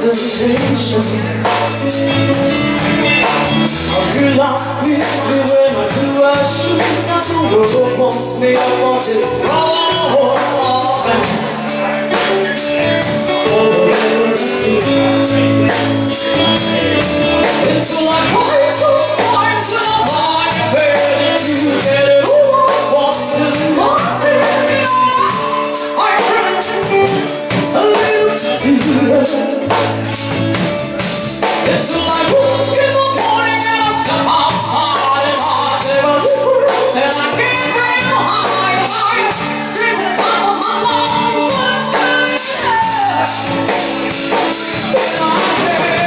destination. I feel lost people when I do I shoot. The world wants me, I want this wrong. It's like way too fine till I'm lying in bed to get it over. What's in my head? I'm running a little. It's like in the morning and I step outside and I say, and I can't real high, screaming at the top of my lungs, what's going on? And I say,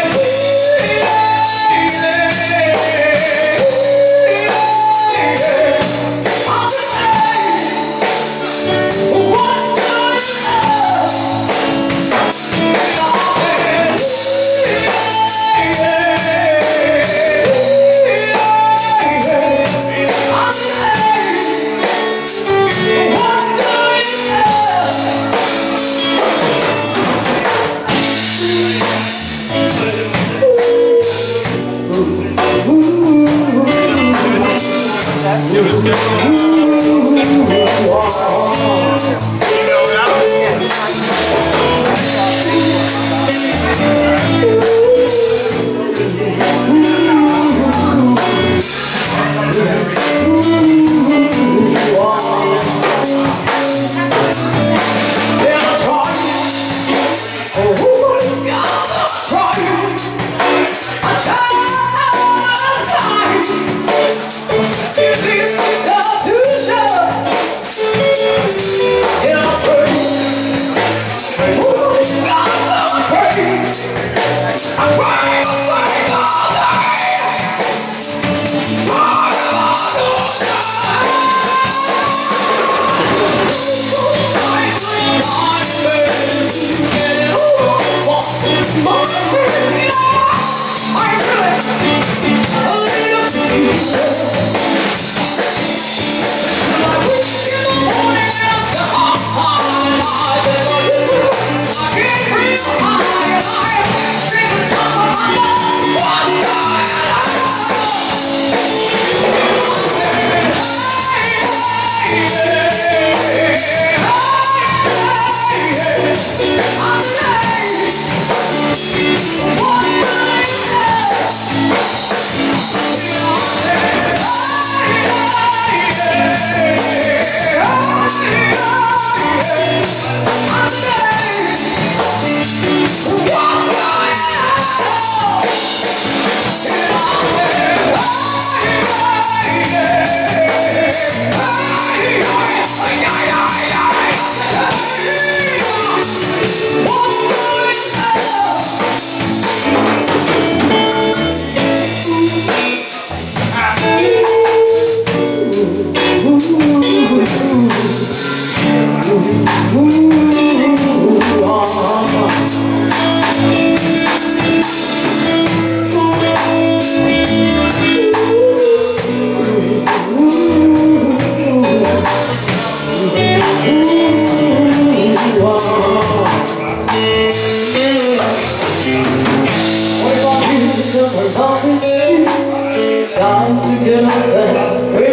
time to get up there.